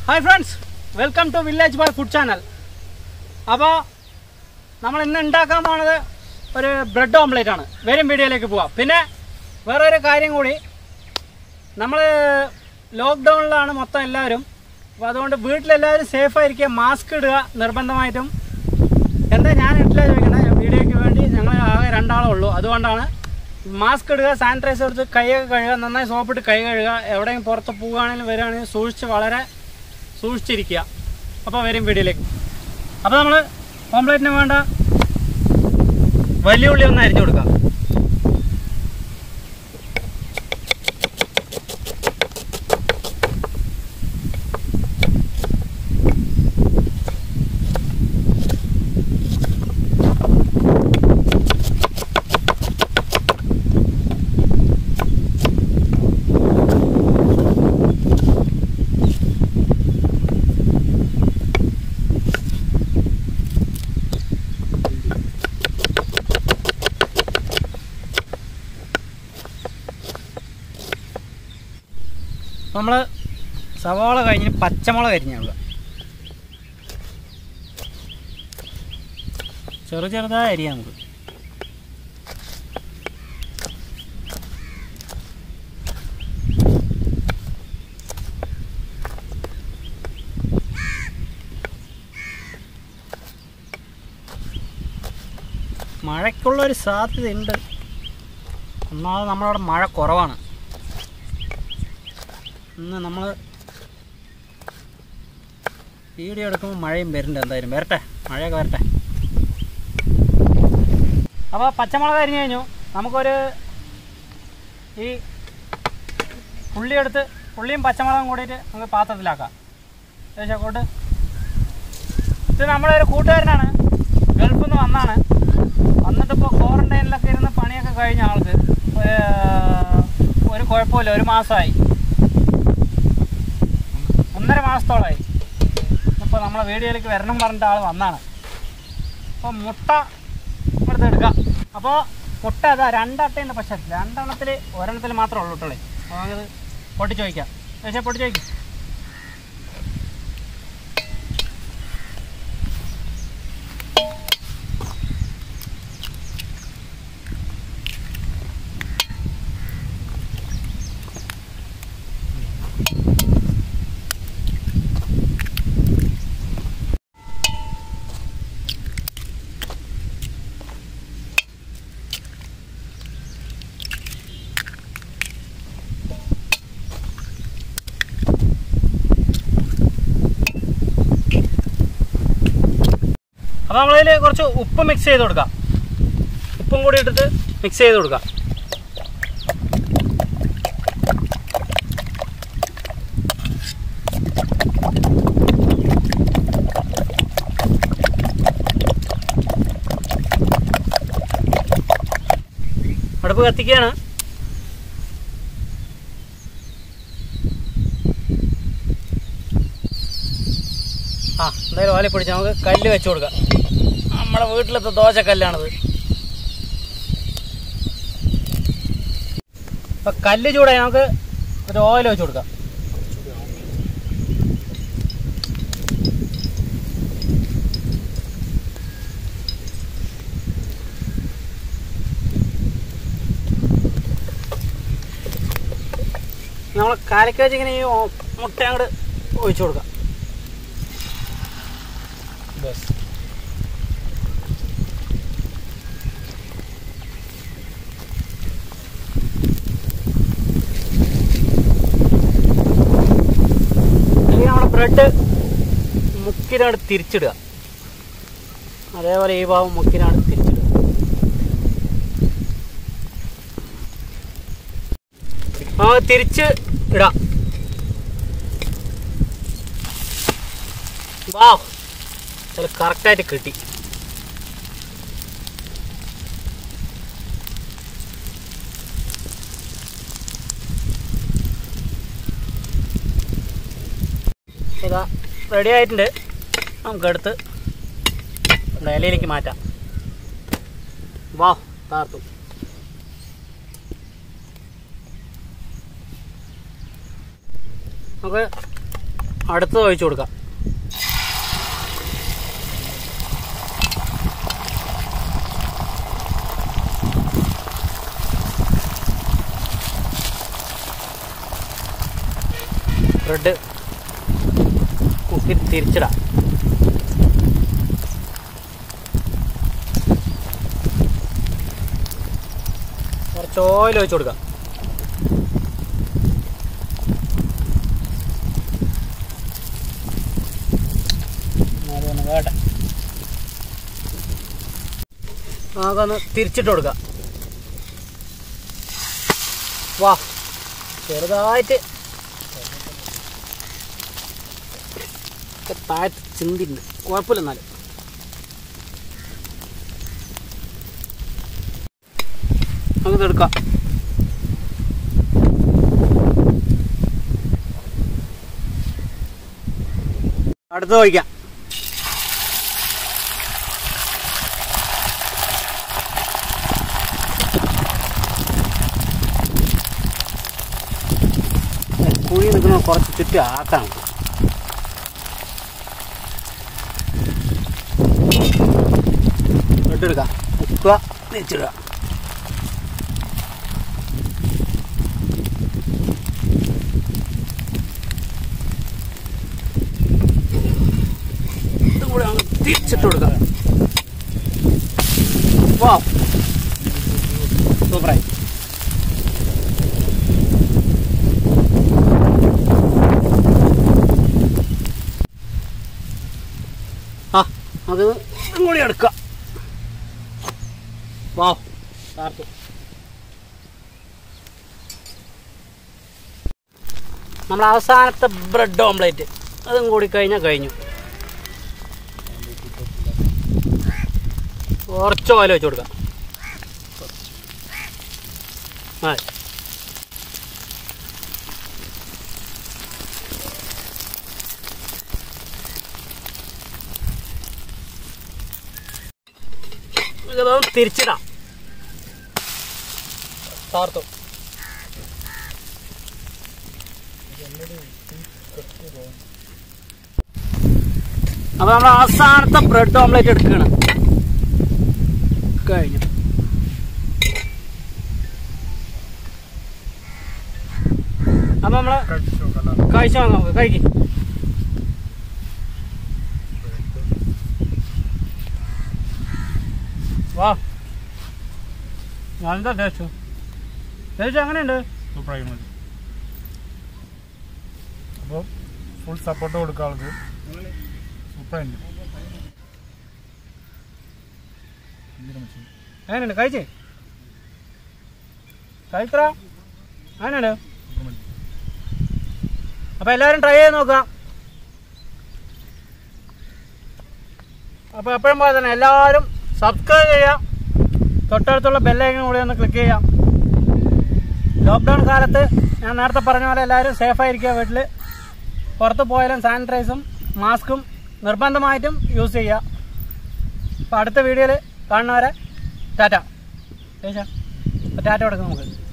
Hi friends, welcome to Villageboy food channel. Now, we will make a bread omelette. Very video. We will make a lockdown. We will safe mask. Mask sanitizer soap സൂക്ഷിച്ചിരിക്കുക. അപ്പോൾ വരും വീഡിയോയിലേക്ക്. അപ്പോൾ നമ്മൾ ഓംലെറ്റിന് വേണ്ട വലിയ ഉള്ളി ഒന്ന് അരിഞ്ഞു കൊടുക്കാം. നമ്മൾ സവാള കഴിഞ്ഞ് പച്ചമുളക് അരിഞ്ഞുള്ള ചെറുതായി അരിയാം. നമുക്ക് മഴയ്ക്കുള്ളൊരു സാധ്യതയുണ്ട്. ഒന്നാമത് നമ്മളവിടെ മഴ കുറവാണ്. ഇന്ന് നമ്മൾ വീഡിയോ എടുക്കുമ്പോൾ മഴയും വരുന്നുണ്ട്. എന്തായാലും വരട്ടെ, മഴയൊക്കെ വരട്ടെ. അപ്പോൾ പച്ചമുളക് അരിഞ്ഞു കഴിഞ്ഞു. നമുക്കൊരു ഈ ഉള്ളിയെടുത്ത് ഉള്ളിയും പച്ചമുളകും കൂടിയിട്ട് നമുക്ക് പാത്രത്തിലാക്കാം. കൊണ്ട് ഇത് നമ്മുടെ ഒരു കൂട്ടുകാരനാണ്, ഗൾഫിൽ നിന്ന് വന്നാണ്. വന്നിട്ടിപ്പോൾ ക്വാറന്റൈനിലൊക്കെ ഇരുന്ന് പണിയൊക്കെ കഴിഞ്ഞ ആൾക്ക് ഒരു കുഴപ്പമില്ല. ഒരു മാസമായി, 1.5 മാസത്തോളമായി. ഇപ്പോൾ നമ്മളെ വീഡിയോയിലേക്ക് വരണം പറഞ്ഞിട്ട് ആൾ വന്നാണ്. അപ്പോൾ മുട്ട ഇവിടുത്തെ എടുക്കാം. അപ്പോൾ മുട്ട അതാ 2 അട്ടയുണ്ട്. പക്ഷേ 2 എണ്ണത്തിൽ ഒരെണ്ണത്തിൽ മാത്രമേ ഉള്ളൂ കേട്ടോളേ. അപ്പോൾ നമുക്കത് പൊട്ടിച്ച് വയ്ക്കാം. പക്ഷേ പൊട്ടിച്ച് വയ്ക്കും. അപ്പോൾ നമ്മളതിൽ കുറച്ച് ഉപ്പ് മിക്സ് ചെയ്ത് കൊടുക്കാം. ഉപ്പും കൂടി ഇട്ടിട്ട് മിക്സ് ചെയ്ത് കൊടുക്കാം. അടുപ്പ് കത്തിക്കുകയാണ്. എന്തായാലും ഓല പിടിച്ച് നമുക്ക് കല്ല് വെച്ച് കൊടുക്കാം. നമ്മുടെ വീട്ടിലത്തെ ദോശക്കല്ലാണിത്. അപ്പം കല്ല് ചൂടായി നമുക്ക് ഒരു ഓയിൽ വെച്ച് കൊടുക്കാം. നമ്മൾ കലക്കി വെച്ചിങ്ങനെ ഈ മുട്ട അങ്ങോട്ട് ഒഴിച്ചു കൊടുക്കാം. ബസ് നമ്മുടെ ബ്രെഡ് മുക്കിനാണ് തിരിച്ചിടുക. അതേപോലെ ഈ ഭാഗം മുക്കിനാണ് തിരിച്ചിടുക. നമുക്ക് തിരിച്ച് ഇടാം. വാവ്, അത് കറക്റ്റായിട്ട് കിട്ടി. ഇതാ റെഡി ആയിട്ടുണ്ട്. നമുക്കെടുത്ത് ഇലയിലേക്ക് മാറ്റാം. വാ താർത്തു. നമുക്ക് അടുത്തത് ഒഴിച്ചു കൊടുക്കാം. ബ്രെഡ് കുത്തി തിരിച്ചിടാം. കുറച്ച് ഓയിൽ ഒഴിച്ചു കൊടുക്കാം. കേട്ടെ നമുക്കൊന്ന് തിരിച്ചിട്ട് കൊടുക്കാം. വാ ചെറുതായിട്ട് താഴത്ത് ചിന്തിണ്ട്, കുഴപ്പമില്ല. എന്നാലും നമുക്കിതെടുക്കാം. അടുത്ത് ഒഴിക്കാം. കുഴി നിൽക്കുന്ന കുറച്ച് ചുറ്റി ആക്കണം. എടുക്കാം, മുക്കുക, തിരിച്ചിടുക. ഇതും കൂടെ അങ്ങ് തിരിച്ചിട്ട് കൊടുക്കുക. വാ സൂപ്പറായി. അത് ഇതും കൂടി എടുക്കുക. വാ താർത്തു. നമ്മൾ അവസാനത്തെ ബ്രെഡ് ഓംലേറ്റ് അതും കൂടി കഴിഞ്ഞാൽ കഴിഞ്ഞു. കുറച്ച് ഓയിൽ വെച്ച് കൊടുക്കാം. ഇതൊന്ന് തിരിച്ചിടാം. താർത്തു. അപ്പൊ നമ്മൾ അവസാനത്തെ ബ്രെഡ് ഓംലേറ്റ് എടുക്കണം. കഴിഞ്ഞു. അപ്പൊ നമ്മള് കഴിച്ചു വാങ്ങാം. നമുക്ക് കഴിക്കും. വാ എന്താ ടേസ്റ്റ്? ടേസ്റ്റ് എങ്ങനെയുണ്ട്? സൂപ്പറായി മതി. അപ്പോൾ ഫുൾ സപ്പോർട്ട് കൊടുക്കുക ആൾക്ക്. സൂപ്പറായിട്ട് എങ്ങനെയുണ്ട്? കഴിച്ചേ കഴിക്കറ അങ്ങനെയുണ്ട്. അപ്പോൾ എല്ലാവരും ട്രൈ ചെയ്ത് നോക്കാം. അപ്പോൾ എപ്പോഴും പോലെ തന്നെ എല്ലാവരും സബ്സ്ക്രൈബ് ചെയ്യാം. തൊട്ടടുത്തുള്ള ബെല്ലൈക്കൺ കൂടി ഒന്ന് ക്ലിക്ക് ചെയ്യാം. ലോക്ക്ഡൗൺ കാലത്ത് ഞാൻ നേരത്തെ പറഞ്ഞ പോലെ എല്ലാവരും സേഫായിരിക്കുക. വീട്ടിൽ പുറത്ത് പോയാലും സാനിറ്റൈസും മാസ്കും നിർബന്ധമായിട്ടും യൂസ് ചെയ്യുക. അപ്പോൾ അടുത്ത വീഡിയോയിൽ കാണുന്നവരെ ടാറ്റ. ടാറ്റ കൊടുക്കാം നമുക്ക്.